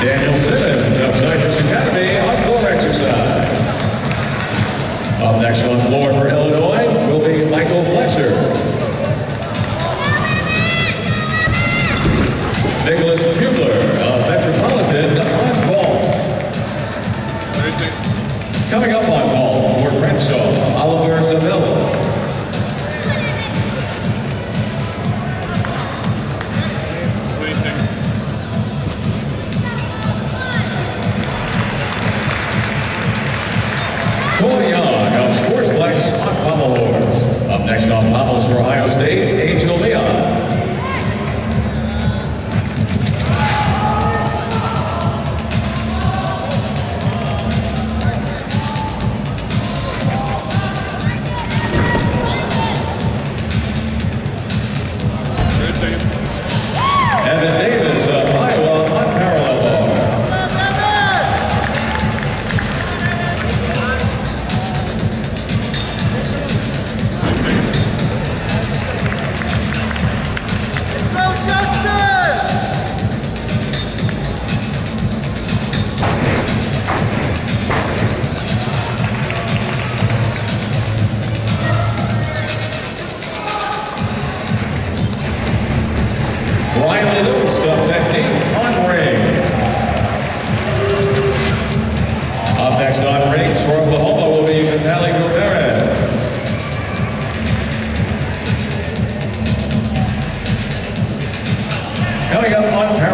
Daniel Simmons of Cypress Academy on floor exercise. Up next on floor for Illinois will be Michael Fletcher. Nicholas Kubler of Metropolitan on vault. Coming up on vault for Crenshaw, Oliver Zabella. Coy Young of Sportsplex on pommel horse. Up next on pommels for Ohio State, Angel Leon. Evan Davis of Iowa on parallel bar. Riley Lewis of Technique on ring. Up next on rings for Oklahoma will be Vitaly Gutierrez. Coming up on